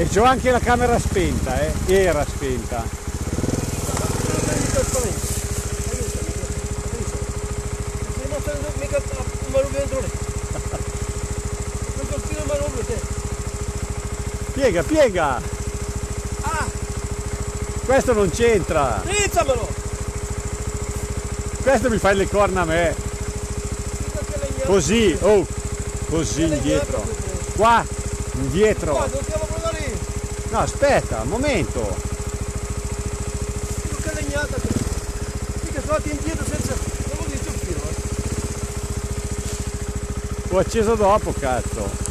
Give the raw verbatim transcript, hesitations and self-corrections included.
E c'ho anche la camera spenta, eh? Era spenta. Piega, piega! Ah! Questo non c'entra! Rizzamelo! Questo mi fai le corna a me! Così, oh! Così indietro! Qua! Indietro! Qua, non stiamo proprio lì! No, aspetta, un momento! Che legnata! Mica sono andati indietro senza... non lo dici un filo, eh! L'ho acceso dopo, cazzo!